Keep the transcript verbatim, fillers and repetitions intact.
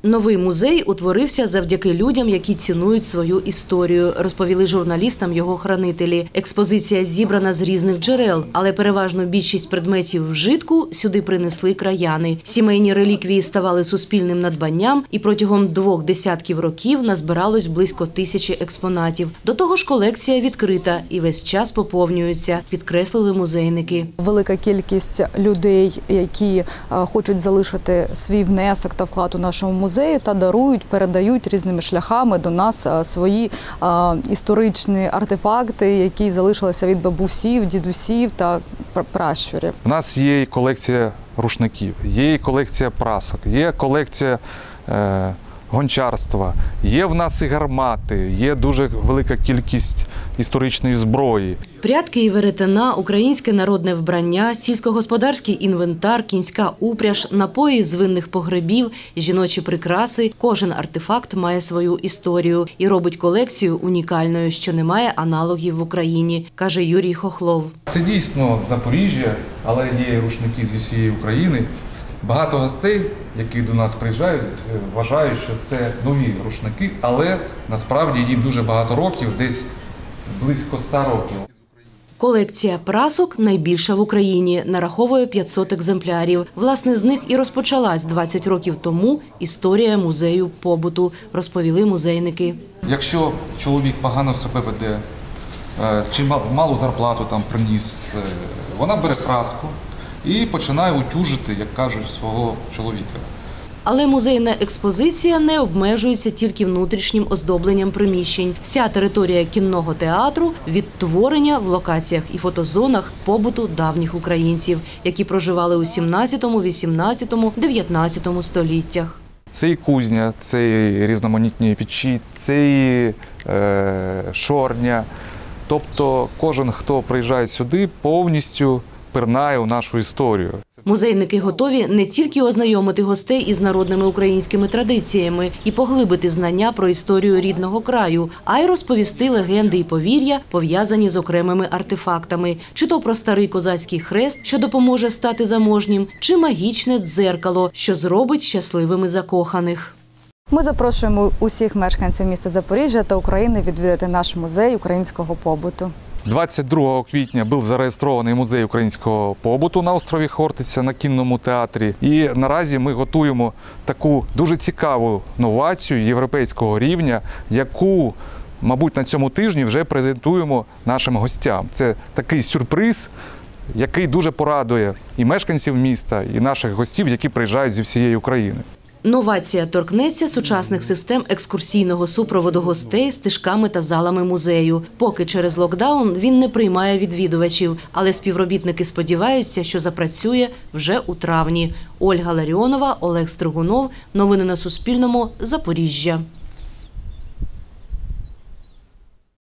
Новий музей утворився завдяки людям, які цінують свою історію, розповіли журналістам його хранителі. Експозиція зібрана з різних джерел, але переважну більшість предметів вжитку сюди принесли краяни. Сімейні реліквії ставали суспільним надбанням, і протягом двох десятків років назбиралось близько тисячі експонатів. До того ж, колекція відкрита і весь час поповнюється, підкреслили музейники. Велика кількість людей, які хочуть залишити свій внесок та вклад у нашому музеї, та дарують, передають різними шляхами до нас свої а, історичні артефакти, які залишилися від бабусів, дідусів та пращурів. У нас є і колекція рушників, є і колекція прасок, є колекція е, гончарства, є в нас і гармати, є дуже велика кількість історичної зброї. Прядки і веретена, українське народне вбрання, сільськогосподарський інвентар, кінська упряж, напої з винних погребів, жіночі прикраси – кожен артефакт має свою історію і робить колекцію унікальною, що не має аналогів в Україні, каже Юрій Хохлов. Це дійсно Запоріжжя, але є рушники зі всієї України. Багато гостей, які до нас приїжджають, вважають, що це нові рушники, але насправді їм дуже багато років, десь близько ста років. Колекція прасок найбільша в Україні, нараховує п'ятсот екземплярів. Власне, з них і розпочалась двадцять років тому історія музею побуту, розповіли музейники. Якщо чоловік погано себе веде, чи малу зарплату там приніс, вона бере праску і починає утюжити, як кажуть, свого чоловіка. Але музейна експозиція не обмежується тільки внутрішнім оздобленням приміщень. Вся територія кінного театру – відтворення в локаціях і фотозонах побуту давніх українців, які проживали у сімнадцятому, вісімнадцятому, дев'ятнадцятому століттях. Це і кузня, це і різноманітні печі, це і е, шорня. Тобто кожен, хто приїжджає сюди, повністю пирнає у нашу історію. Музейники готові не тільки ознайомити гостей із народними українськими традиціями і поглибити знання про історію рідного краю, а й розповісти легенди і повір'я, пов'язані з окремими артефактами. Чи то про старий козацький хрест, що допоможе стати заможнім, чи магічне дзеркало, що зробить щасливими закоханих. Ми запрошуємо усіх мешканців міста Запоріжжя та України відвідати наш музей українського побуту. двадцять другого квітня був зареєстрований музей українського побуту на острові Хортиця на кінному театрі. І наразі ми готуємо таку дуже цікаву новацію європейського рівня, яку, мабуть, на цьому тижні вже презентуємо нашим гостям. Це такий сюрприз, який дуже порадує і мешканців міста, і наших гостів, які приїжджають зі всієї України. Новація торкнеться сучасних систем екскурсійного супроводу гостей стежками та залами музею. Поки через локдаун він не приймає відвідувачів, але співробітники сподіваються, що запрацює вже у травні. Ольга Ларіонова, Олег Стригунов. Новини на Суспільному. Запоріжжя.